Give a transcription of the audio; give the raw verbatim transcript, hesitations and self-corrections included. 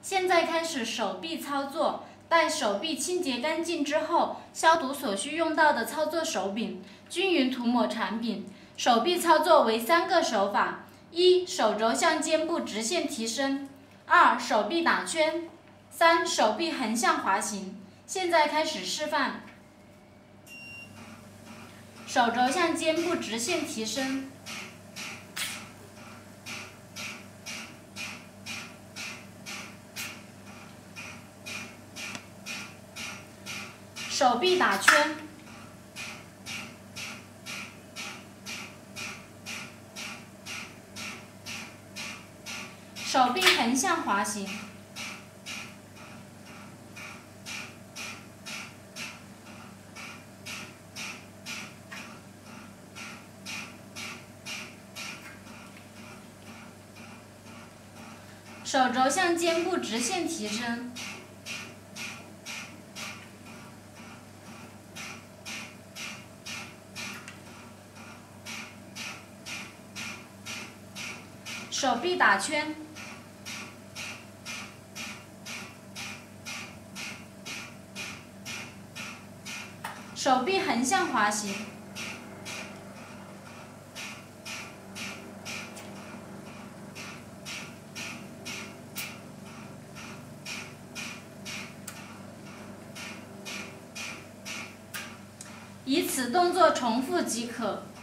现在开始手臂操作。待手臂清洁干净之后，消毒所需用到的操作手柄，均匀涂抹产品。手臂操作为三个手法：一、手肘向肩部直线提升；二、手臂打圈；三、手臂横向滑行。现在开始示范。手肘向肩部直线提升。手臂打圈，手臂横向滑行，手肘向肩部直线提升。手臂打圈，手臂横向滑行，以此动作重复即可。